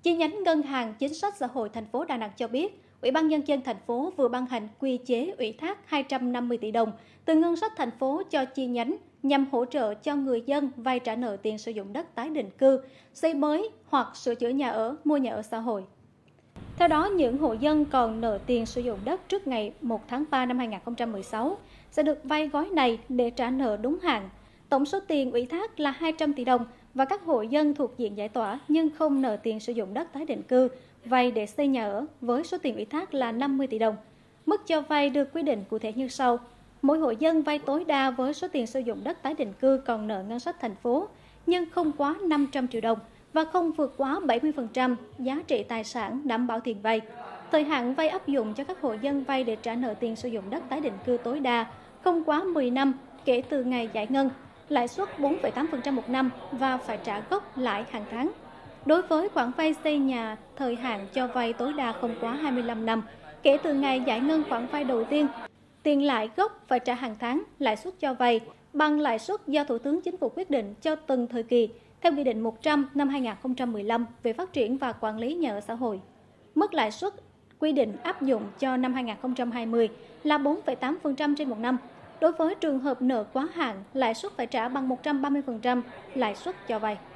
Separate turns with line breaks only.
Chi nhánh Ngân hàng Chính sách Xã hội thành phố Đà Nẵng cho biết, Ủy ban Nhân dân thành phố vừa ban hành quy chế ủy thác 250 tỷ đồng từ ngân sách thành phố cho chi nhánh nhằm hỗ trợ cho người dân vay trả nợ tiền sử dụng đất tái định cư, xây mới hoặc sửa chữa nhà ở, mua nhà ở xã hội. Theo đó, những hộ dân còn nợ tiền sử dụng đất trước ngày 1 tháng 3 năm 2016 sẽ được vay gói này để trả nợ đúng hạn. Tổng số tiền ủy thác là 200 tỷ đồng và các hộ dân thuộc diện giải tỏa nhưng không nợ tiền sử dụng đất tái định cư, vay để xây nhà ở với số tiền ủy thác là 50 tỷ đồng. Mức cho vay được quy định cụ thể như sau. Mỗi hộ dân vay tối đa với số tiền sử dụng đất tái định cư còn nợ ngân sách thành phố nhưng không quá 500 triệu đồng và không vượt quá 70% giá trị tài sản đảm bảo tiền vay. Thời hạn vay áp dụng cho các hộ dân vay để trả nợ tiền sử dụng đất tái định cư tối đa không quá 10 năm kể từ ngày giải ngân, lãi suất 4,8% một năm và phải trả gốc lãi hàng tháng. Đối với khoản vay xây nhà, thời hạn cho vay tối đa không quá 25 năm kể từ ngày giải ngân khoản vay đầu tiên. Tiền lãi gốc phải trả hàng tháng, lãi suất cho vay bằng lãi suất do Thủ tướng Chính phủ quyết định cho từng thời kỳ theo Nghị định 100 năm 2015 về phát triển và quản lý nhà ở xã hội. Mức lãi suất quy định áp dụng cho năm 2020 là 4,8% trên một năm. Đối với trường hợp nợ quá hạn, lãi suất phải trả bằng 130% lãi suất cho vay.